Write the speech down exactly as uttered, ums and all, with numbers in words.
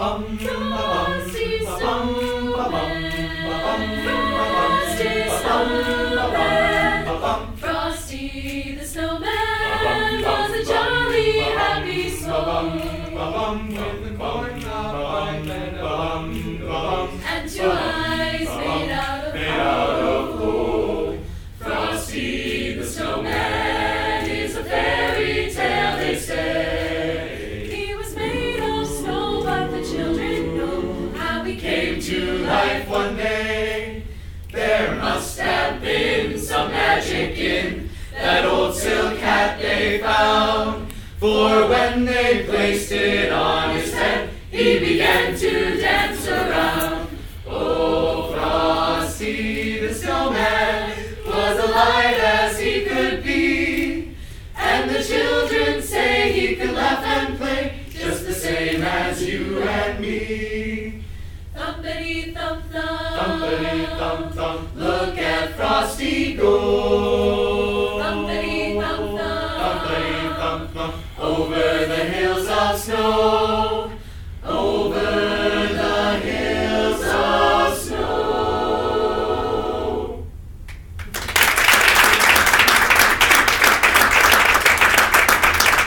Frosty Snowman, Frosty Snowman, Frosty the Snowman was a jolly happy soul, with a corn cob pipe and a bum, bum, and two eyes made out of made out of gold. Frosty the Snowman is a fairy tale, they say. He was made of snow, but the children know how he came to life one day. There must have been some magic in that old silk hat they found, for when they placed it on his head, he began to dance around. Oh, Frosty the Snowman was alive as he could be, and the children say he could laugh and play just the same as you and me. Thumpity thump thump, thumpity thump thump, look at Frosty go. Thumpity thump thump, thumpity thump thump, over the hills of snow.